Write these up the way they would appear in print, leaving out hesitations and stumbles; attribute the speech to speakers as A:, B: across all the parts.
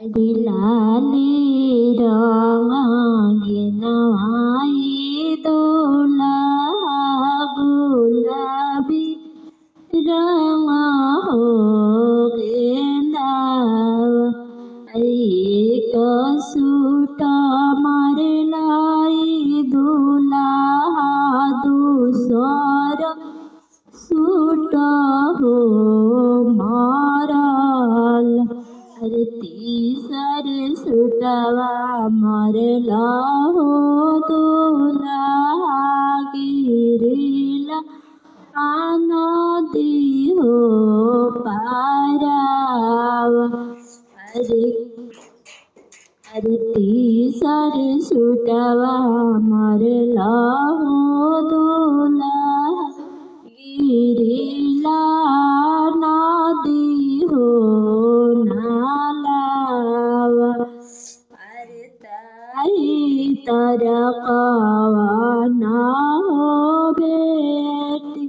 A: लाली रंगे नवाई दोला गुलाबी रंग हो गेंदा एक सूट मारे लाई दूल्हा दूसर सूट हो मारल तीसर सूटवा मरला हो दूल्हा गिरिला नदी हो पाराव तीसर सूटवा मरला हो दूल्हा गिरिला नदी हो नालाव तरकवा ना हो बेटी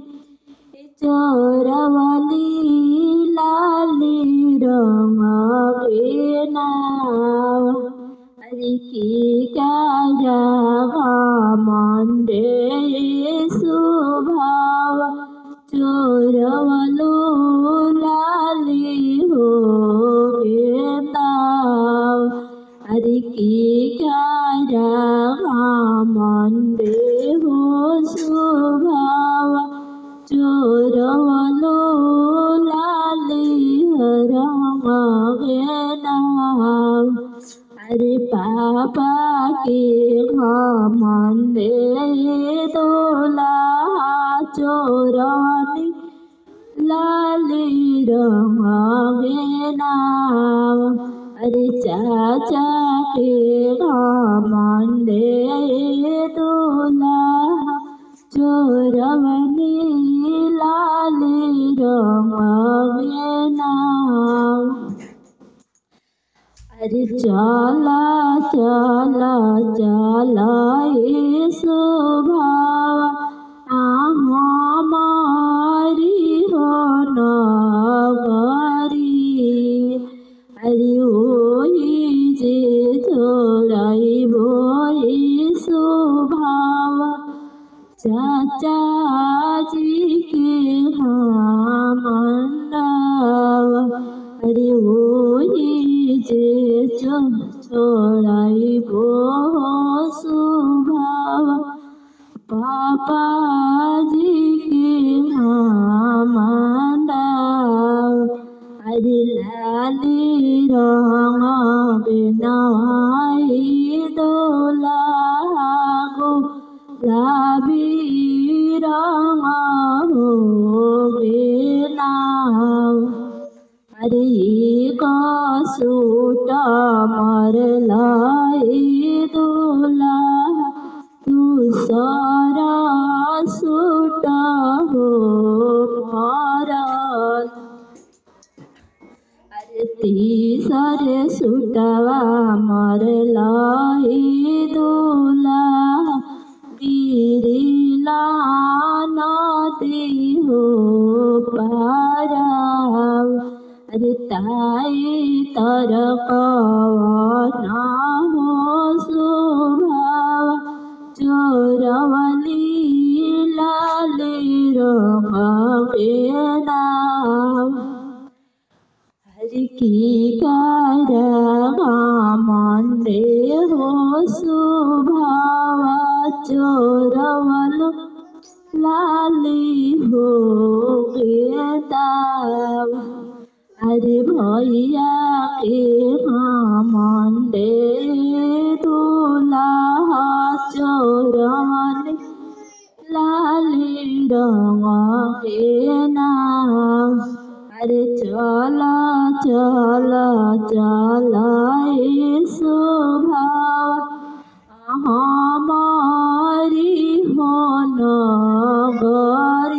A: चोरवली लाली रंग के नाव की मंडे सुभाव चोरवलो लाली हो गेंदाव की मंडे हो सुभाव चोरवलो लाली रंग गेंदाव पापा के मंदे दोला चोरनी लाली रंग गेंदाव चाचा के मंदे दोला चोरवनी लाली रंग गेंदाव चला चला चला स्वभाव हमारी हो नगरी ओही जे छोड़ाई बोई स्वभाव चाचा जी के मंडव ओही जे छोड़ाई बो स्वभाव पापा जी के मंडव लाली रंग बिनाई दोला गुलाबी रंग हो गेनाव का सूट मरलाई दूल्हा दूसरा सूट हो मारल तीसर सूटवा मरलाई दूल्हा गिरिला नदी हो पाराव ताई तरकवा हो स्वभाव चोरवली लाली रंग गेंदाव की मंडे हो स्वभाव चोरवलो लाली हो गेंदाव भैया के मंडे दूल्हा चोरवली लाली रंग गेंदाव चला चला चला स्वभाव हमारी हो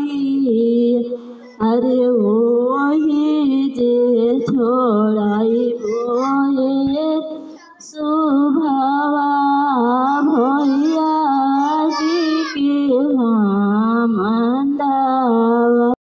A: नगरी ओही जे छोड़ाई